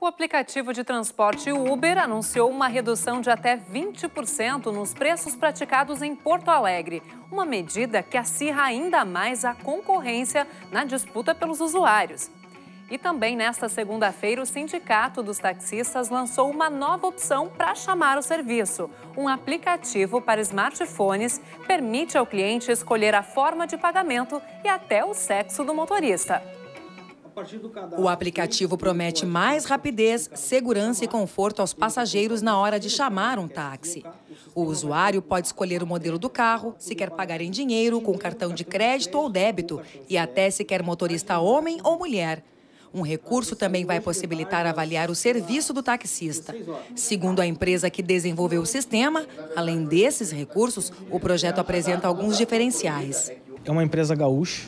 O aplicativo de transporte Uber anunciou uma redução de até 20% nos preços praticados em Porto Alegre. Uma medida que acirra ainda mais a concorrência na disputa pelos usuários. E também nesta segunda-feira, o Sindicato dos Taxistas lançou uma nova opção para chamar o serviço. Um aplicativo para smartphones permite ao cliente escolher a forma de pagamento e até o sexo do motorista. O aplicativo promete mais rapidez, segurança e conforto aos passageiros na hora de chamar um táxi. O usuário pode escolher o modelo do carro, se quer pagar em dinheiro, com cartão de crédito ou débito, e até se quer motorista homem ou mulher. Um recurso também vai possibilitar avaliar o serviço do taxista. Segundo a empresa que desenvolveu o sistema, além desses recursos, o projeto apresenta alguns diferenciais. É uma empresa gaúcha.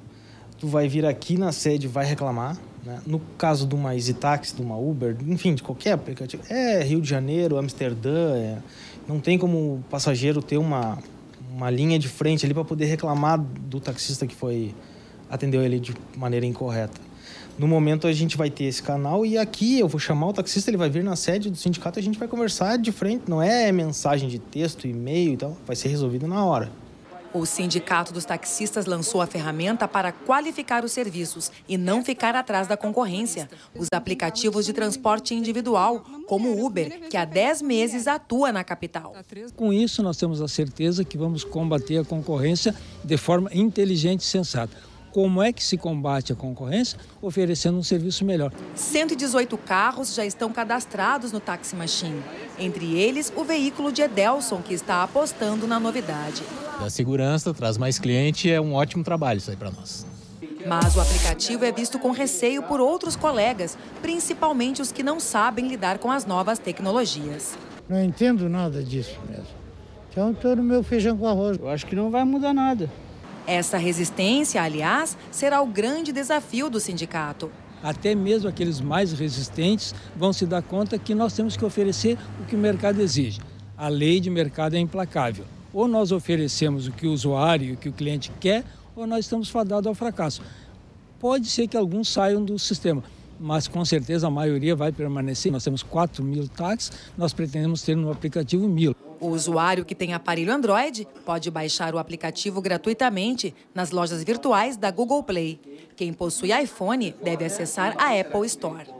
Tu vai vir aqui na sede, vai reclamar, né? No caso de uma EasyTaxi, de uma Uber, enfim, de qualquer aplicativo, Rio de Janeiro, Amsterdã, não tem como o passageiro ter uma linha de frente ali para poder reclamar do taxista que atendeu ele de maneira incorreta. No momento a gente vai ter esse canal e aqui eu vou chamar o taxista, ele vai vir na sede do sindicato e a gente vai conversar de frente, não é mensagem de texto, e-mail e tal, vai ser resolvido na hora. O Sindicato dos Taxistas lançou a ferramenta para qualificar os serviços e não ficar atrás da concorrência. Os aplicativos de transporte individual, como o Uber, que há 10 meses atua na capital. Com isso, nós temos a certeza que vamos combater a concorrência de forma inteligente e sensata. Como é que se combate a concorrência? Oferecendo um serviço melhor. 118 carros já estão cadastrados no Taxi Machine. Entre eles, o veículo de Edelson, que está apostando na novidade. A segurança traz mais cliente, é um ótimo trabalho isso aí para nós. Mas o aplicativo é visto com receio por outros colegas, principalmente os que não sabem lidar com as novas tecnologias. Não entendo nada disso mesmo. Então, estou no meu feijão com arroz. Eu acho que não vai mudar nada. Essa resistência, aliás, será o grande desafio do sindicato. Até mesmo aqueles mais resistentes vão se dar conta que nós temos que oferecer o que o mercado exige. A lei de mercado é implacável. Ou nós oferecemos o que o usuário e o que o cliente quer, ou nós estamos fadados ao fracasso. Pode ser que alguns saiam do sistema, mas com certeza a maioria vai permanecer. Nós temos 4.000 táxis, nós pretendemos ter no aplicativo 1.000. O usuário que tem aparelho Android pode baixar o aplicativo gratuitamente nas lojas virtuais da Google Play. Quem possui iPhone deve acessar a Apple Store.